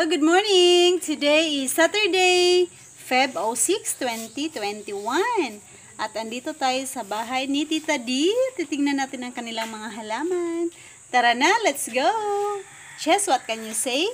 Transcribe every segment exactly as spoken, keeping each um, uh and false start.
Hello, good morning! Today is Saturday, February sixth, twenty twenty-one. At andito tayo sa bahay ni Tita D. Titingnan natin ang kanilang mga halaman. Tara na, let's go! Chess, what can you say?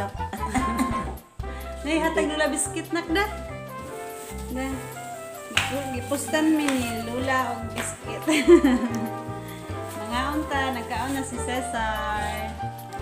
usap. Nay, hatag lula biskit nak da. Da. Gipustan mi ni lula og biskit. Mga unta, nagkaon na si Cesar.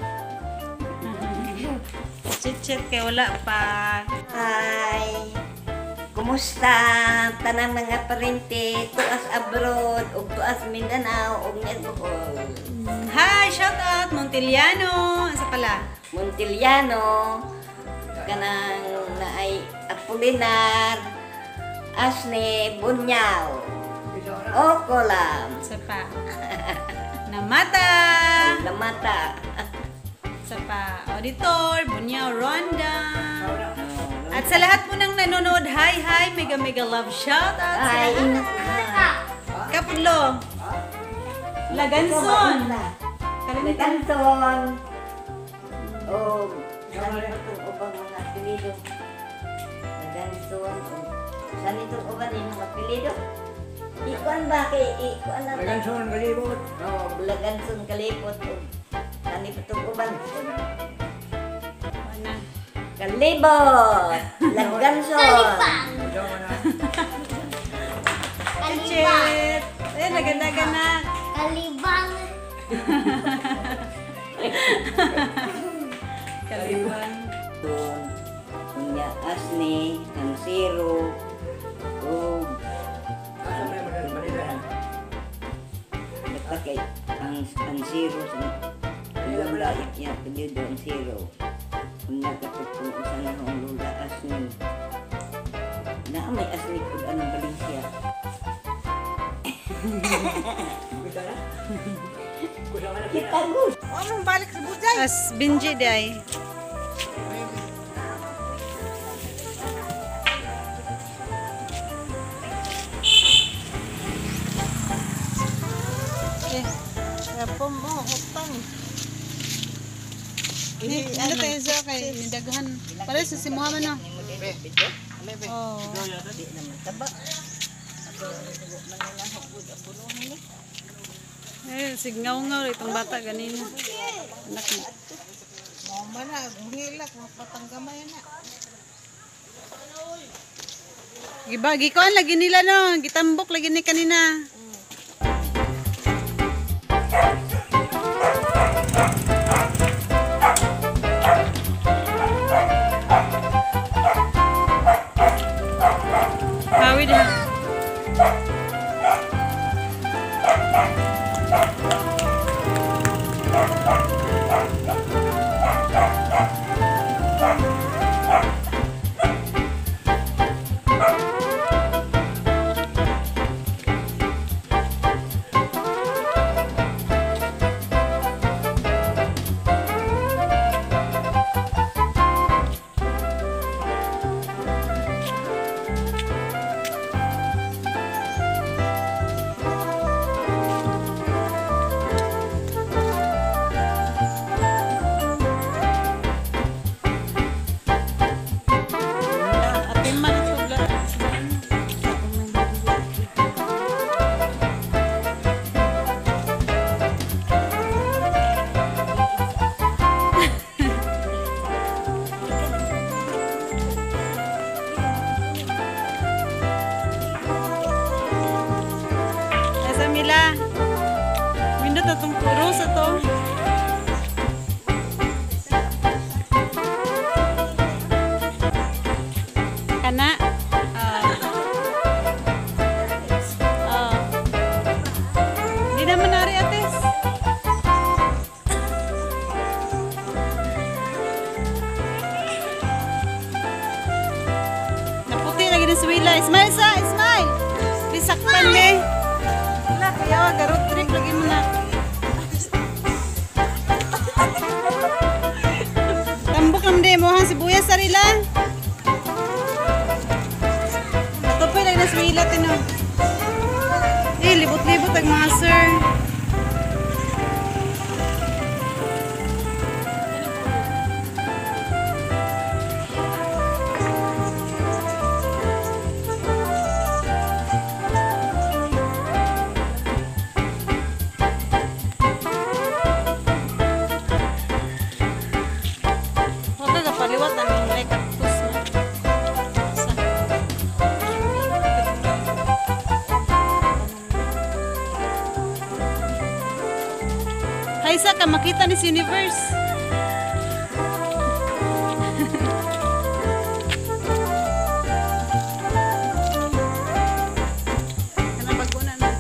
Chit-chit kay wala pa. Hi! Kumusta? Tanang mga parente, tuas abroad, ug tuas Mindanao, ug net Bohol. Hi! Shout out! Montiliano! Asa pala? Montiliano, kanang naay Apolinar, Asne, Bunyaw, Okolam, Asa pa? Namata! Lamata. Asa pa? Auditor, Bunyaw, Ronda. At sa lahat po ng nanonood, hi, hi! Mega, mega love shout out sa Ay, lahat. Kapudlo. Laganson. Kalimutan. Laganson. O, saan itong ubang mga apelido? Laganson. Saan itong ubang yung mga apelido? Ikuan ba kay Ikuan na? Laganson kalibot. Oo, Laganson kalipot. Saan itong ubang? Wala. Kalibot! Laganson! Chit! Eh, naganda-ganak. Kalibang. Kalibang. Doon, kunya Asne, ang Zero, o nagpakay ang ang Zero sa lula niya, pwede doon Zero. Kung nagkatutong sa nahong lula Asne, na may Asne kung anong Valencia. Kita gus. Oh, balik sa bujay. As Benji day. Eh, rapom mo, utang. Ni, ano tayo sa kay nidaghan. Pare sa simuha man no. Oh. Di naman taba. Eh, signgaw-ngaw itong bata ganina. Anak mo. Mama na, hilak, mapatanggamay na. Giba, gikuan lagi nila no. Gitambok lagi ni kanina. Hawid ha. Mila. Mindot na itong puro sa to. Kana. Ah. Ah. Di naman nari ates. Naputi lagi ng swila. Smile sa, smile. Bisakpan eh. Kaya garot trip lagi mo na. Tambok naman din mo ang sibuyas sarila. Natupoy lang na swila tino. Eh, libot-libot ang mga sir. isa ka makita ni Universe. Kana baguna na.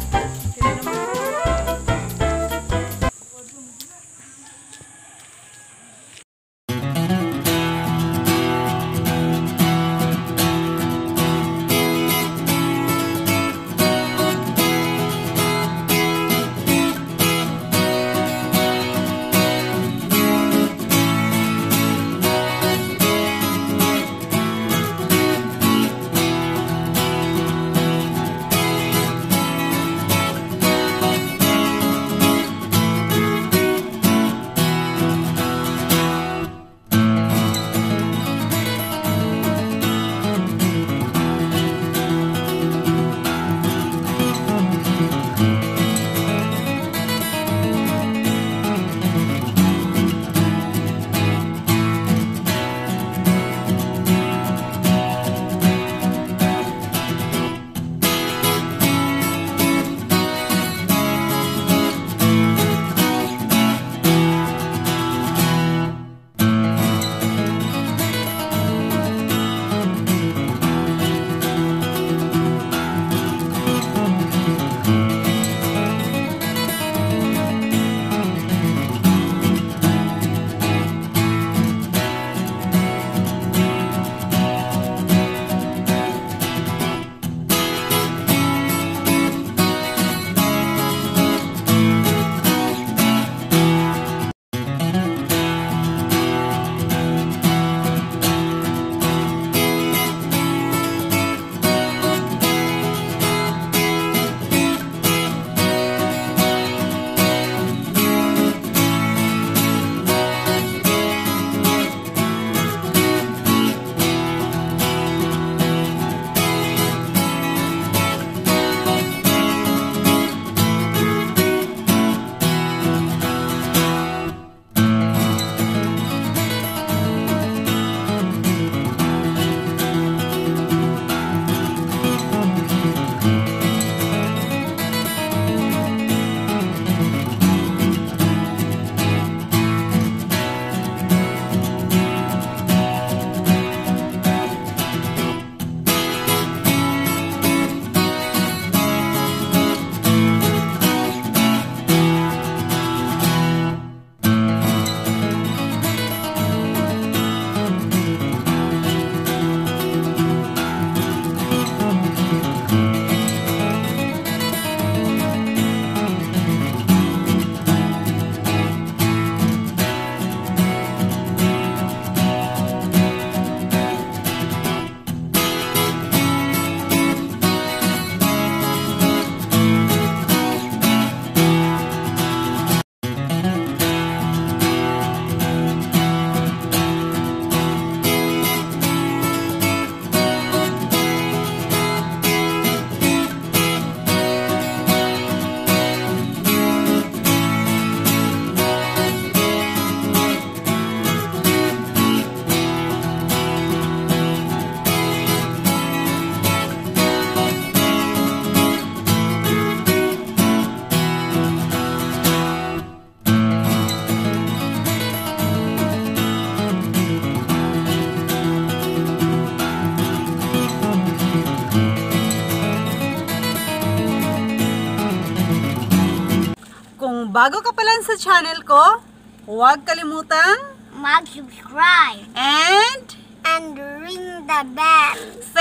bago ka pa lang sa channel ko, huwag kalimutang mag-subscribe and and ring the bell.